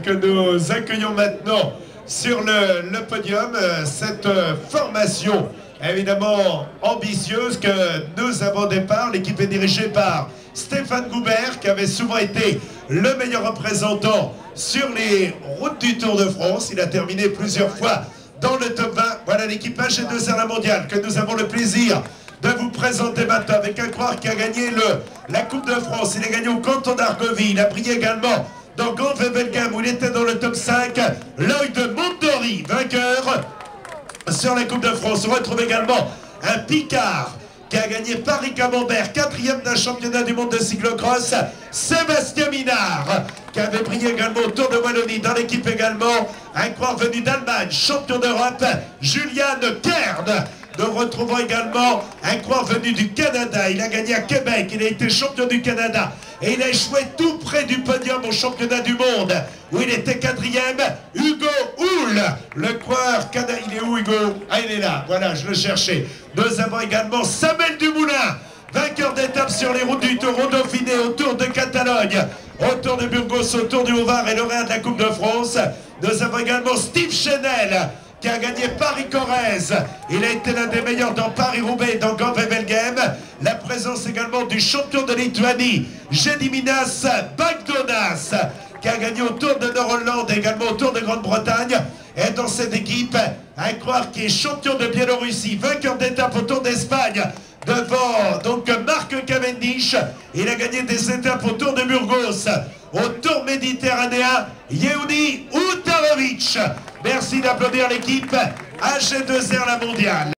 que nous accueillons maintenant sur le podium cette formation évidemment ambitieuse que nous avons au départ. L'équipe est dirigée par Stéphane Goubert, qui avait souvent été le meilleur représentant sur les routes du Tour de France. Il a terminé plusieurs fois dans le top 20. Voilà l'équipage AG2R La Mondiale que nous avons le plaisir de vous présenter maintenant, avec un coureur qui a gagné la Coupe de France. Il a gagné au canton d'Argovie. Il a brillé également dans Gand-Wevelgem où il était dans le top 5. Lloyd Montori, vainqueur sur la Coupe de France. On retrouve également un Picard qui a gagné Paris-Camembert, 4e d'un championnat du monde de cyclocross. Sébastien Minard, qui avait brillé également au Tour de Wallonie. Dans l'équipe également, un coureur venu d'Allemagne, champion d'Europe, Julian Kern. Nous retrouvons également un coureur venu du Canada. Il a gagné à Québec, il a été champion du Canada. Et il a échoué tout près du podium au championnat du monde, où il était 4e, Hugo Houle. Le coureur canadien, il est où Hugo? Ah, il est là, voilà, je le cherchais. Nous avons également Samuel Dumoulin, vainqueur d'étape sur les routes du Tour, au Dauphiné, au Tour de Catalogne, au Tour de Burgos, au Tour du Haut-Var et lauréat de la Coupe de France. Nous avons également Steve Chenel, qui a gagné Paris-Corrèze. Il a été l'un des meilleurs dans Paris-Roubaix et dans Gand-Wevelgem. La présence également du champion de Lituanie, Gediminas Bagdonas, qui a gagné au Tour de Nord-Hollande et également au Tour de Grande-Bretagne. Et dans cette équipe, un coureur qui est champion de Biélorussie, vainqueur d'étape au Tour d'Espagne, devant donc Marc Cavendish. Il a gagné des étapes au Tour de Burgos, au Tour méditerranéen, Yehudi Utarovic. Merci d'applaudir l'équipe AG2R La Mondiale.